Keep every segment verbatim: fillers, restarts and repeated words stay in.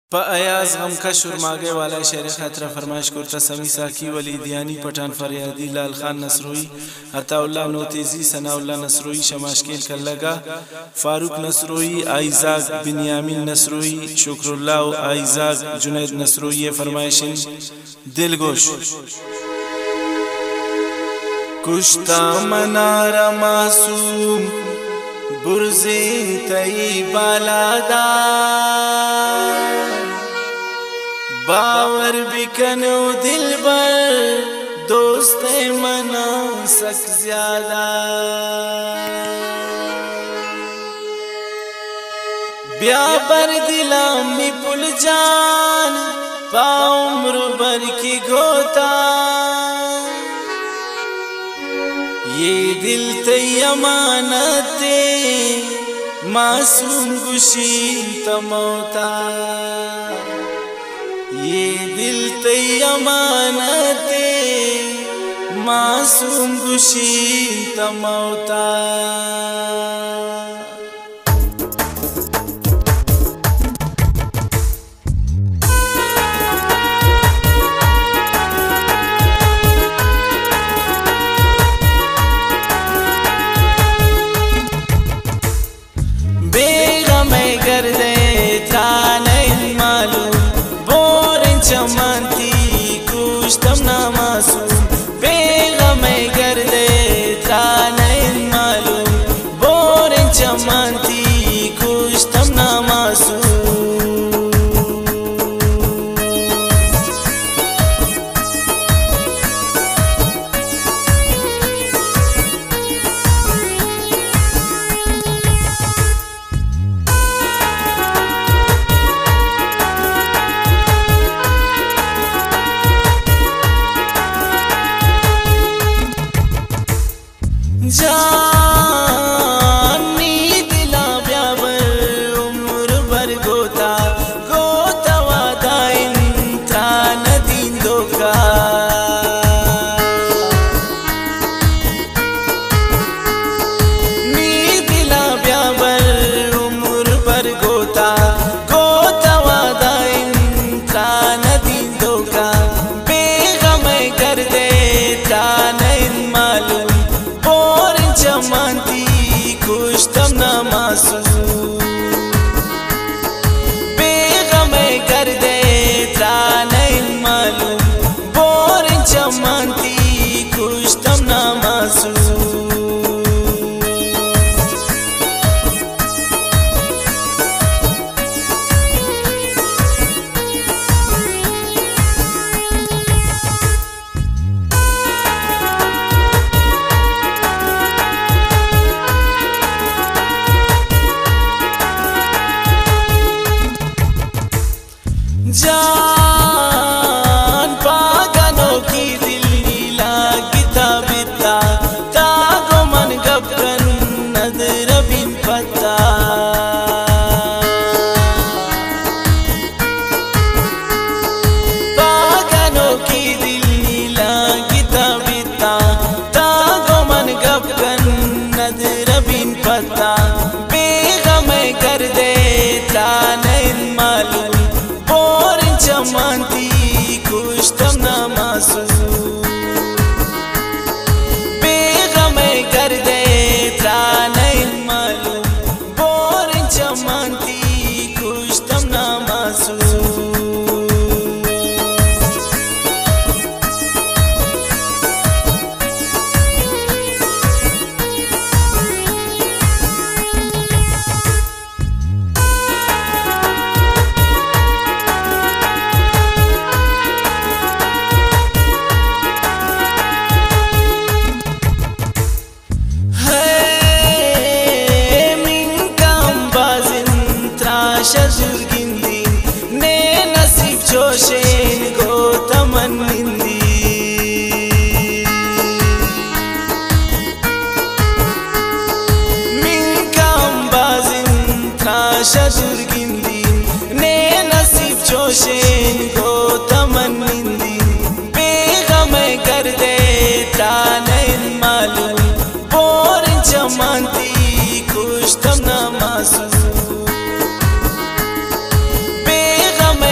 अयाज गम का शुरमागे वाला शेर खतरा फरमाइश करता समी साकी वली दियानी पठान फरियादी लाल खान नसरोई अताउल्ला नोतेजी सनाउल्ला नसरोई शमाशकेल कल्लगा फारूक नसरोई आइजाक बिनियामिन नसरोई शुक्रुल्ला आइजाक जुनैद नसरोई फरमाइशिन दिलगोश कुश्ता मनारा मासूम बुर्जे तई बालादा बावर बिकनो दिल बर दोस्त मना सक ज्यादा ब्याबर दिला में पुल जान पाउम्र बर की गोता ये दिल तई अमानते मासूम गुशी तमोता ये दिल तई अमानते मासूम गुशी तमोता चमनती कुश्तम ना मासूम बेगम गर्दे था नहीं मालूम बोर चमनती कुश्तम ना मासूम जानी दिला ब्यावर उम्र भर गोता गोता वादा इंता नदीन धोखा नी दिला ब्यावर उम्र भर गोता गोता वादा इंता नदीन धोखा बेगम कर देता नहीं मालूम चमनती कुश्तम ना मासूम बेगम कर देता नहीं मालूम बोर चमनती कुश्तम ना मासूम जान पागलों की दिल नीला गिता बिता तागो मन गबकन नदर बिन पता पागलों की दिल नीला गिता बिता तागो मन गबकन नदर बिन पता बेगम कर देता नहीं मालूम चमनती कुश्तम ना मासूम बेगम कर देता नहीं मालूम बोर चमनती कुश्तम ना मासूम शजुर्गिंदी ने नसीब जोशेन गो तमन्निंदी मिंकम बाजिन था शजुर्गिंदी ने नसीब जोशेन गो तमन्निंदी बेगम कर देता नहीं मालूम बोर चमनती कुश्तम ना मासूम बेगम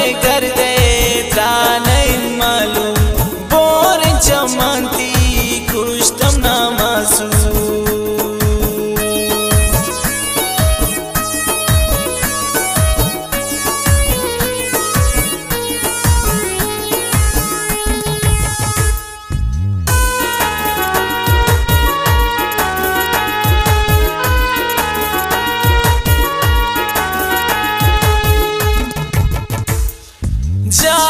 जा